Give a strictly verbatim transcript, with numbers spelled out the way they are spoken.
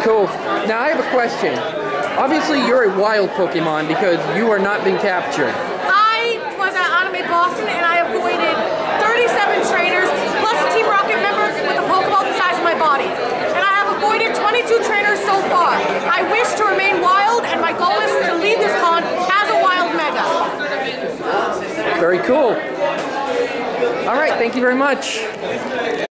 cool. Now I have a question. Obviously you're a wild Pokemon because you are not being captured. I was at Anime Boston and I avoided thirty-seven trainers plus a Team Rocket member with a Pokeball the size of my body. And I have avoided twenty-two trainers so far. I wish to remain wild and my goal is to lead this con as a wild mega. Very cool. All right, thank you very much.